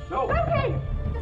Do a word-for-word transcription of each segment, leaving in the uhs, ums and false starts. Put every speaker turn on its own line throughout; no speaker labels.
No!
Loki!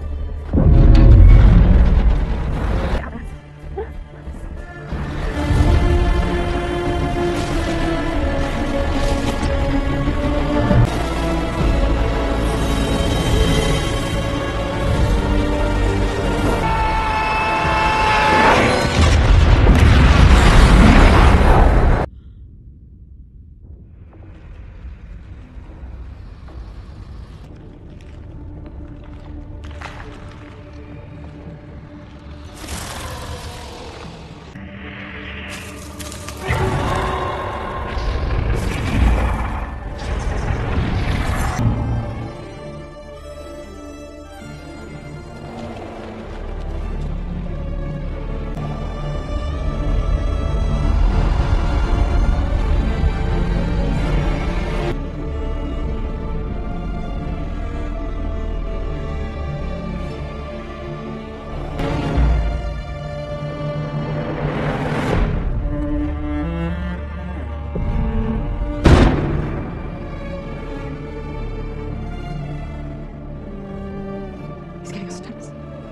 He's getting us tense.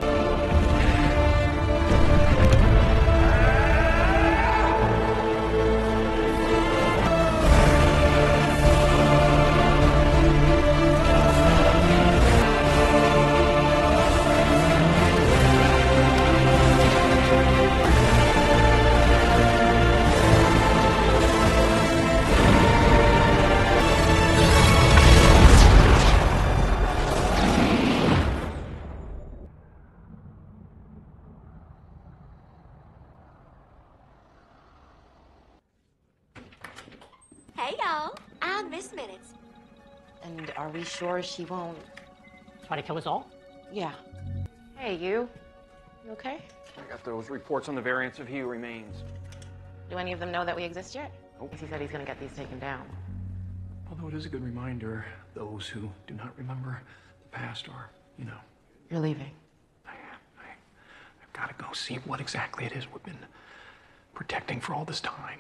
Hey, y'all. I'm Miss Minutes.
And are we sure she won't?
Try to kill us all?
Yeah. Hey, you. You okay?
I got those reports on the variants of he who remains.
Do any of them know that we exist yet?
Nope.
He said he's gonna get these taken down.
Although it is a good reminder, those who do not remember the past are, you know.
You're leaving.
I am. I, I've got to go see what exactly it is we've been protecting for all this time.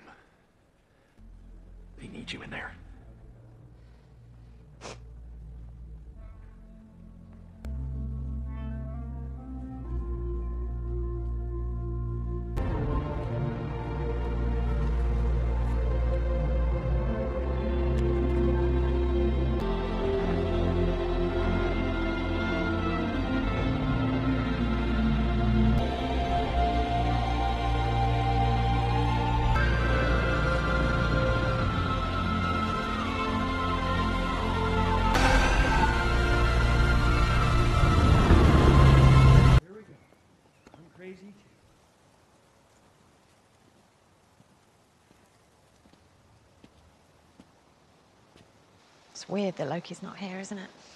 They need you in there.
It's weird that Loki's not here, isn't it?